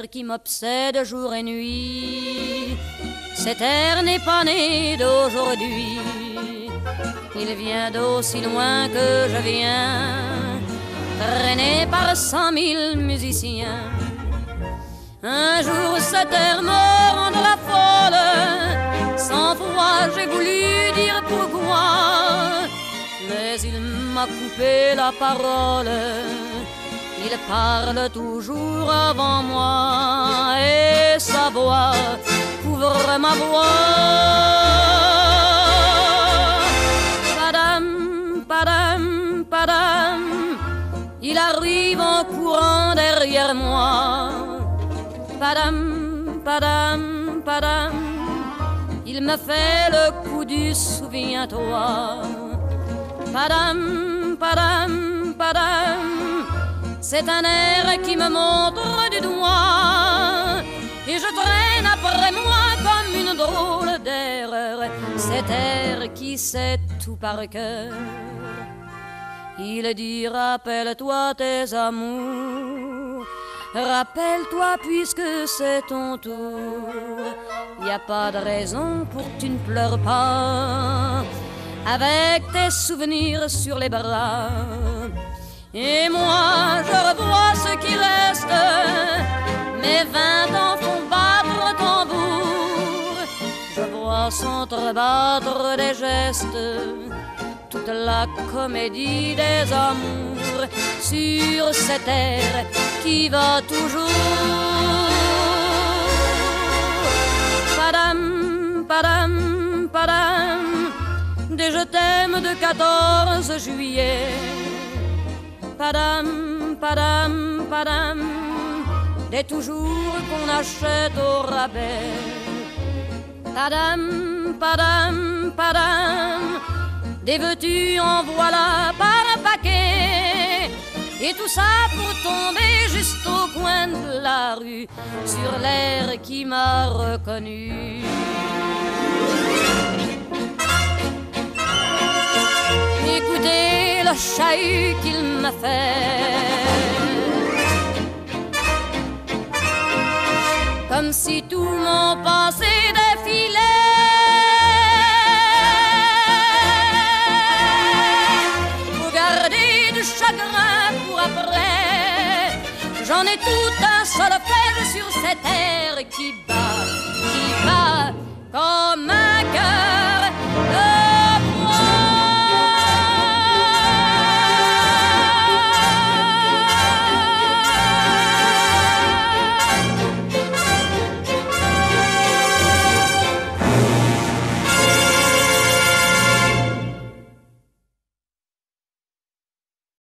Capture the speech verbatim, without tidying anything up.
air qui m'obsède jour et nuit. Cet air n'est pas né d'aujourd'hui, il vient d'aussi loin que je viens, traîné par cent mille musiciens. Un jour cet air me rendra folle, cent fois j'ai voulu dire pourquoi, mais il m'a coupé la parole. Il parle toujours avant moi et sa voix couvre ma voix. Padam, padam, padam, il arrive en courant derrière moi. Padam, padam, padam, il me fait le coup du souviens-toi. Padam, padam, padam, c'est un air qui me montre du doigt et je traîne après moi comme une drôle d'erreur cet air qui sait tout par cœur. Il dit rappelle-toi tes amours, rappelle-toi puisque c'est ton tour. Y a pas de raison pour que tu ne pleures pas avec tes souvenirs sur les bras. Et moi je revois ce qui reste, mes vingt ans font battre tambour. Je vois s'entrebattre des gestes, toute la comédie des amours sur cet air qui va toujours. Padam, padam, padam, des je t'aime de quatorze juillet. Padam, padam, padam, des toujours qu'on achète au rabais. Padam, padam, padam, des veux-tu en voilà par un paquet. Et tout ça pour tomber juste au coin de la rue sur l'air qui m'a reconnu. Écoutez le chahut qu'il m'a fait, comme si tout mon passé défilait. Faut garder du chagrin pour après, j'en ai tout un solfège sur cette air qui bat, qui bat comme un cœur.